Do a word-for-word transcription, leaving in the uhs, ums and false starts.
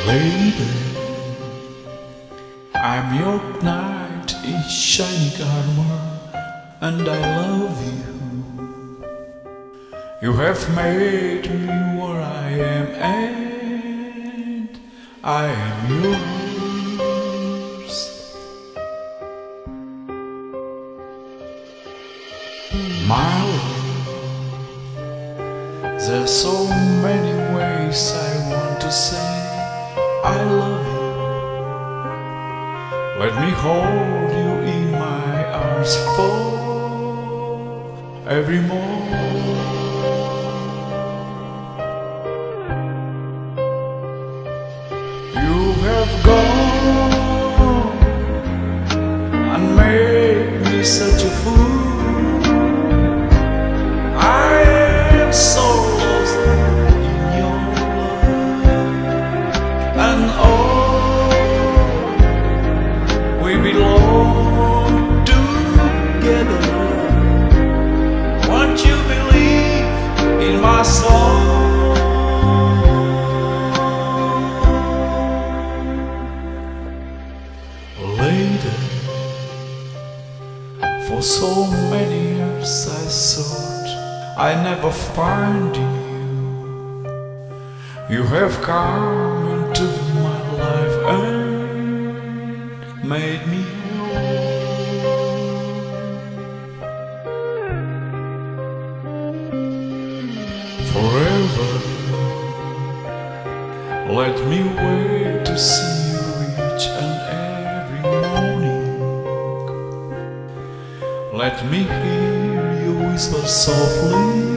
Lady, I'm your knight in shining armor, and I love you. You have made me what I am, and I am yours. My love, there's so many ways I want to say I love you. Let me hold you in my arms for every morning. You have gone and made me such a fool. I am so lost in your love, and oh, we belong together. Won't you believe in my song? Later, for so many years I thought I never find you. You have come into my life and made me forever. Let me wait to see you each and every morning. Let me hear you whisper softly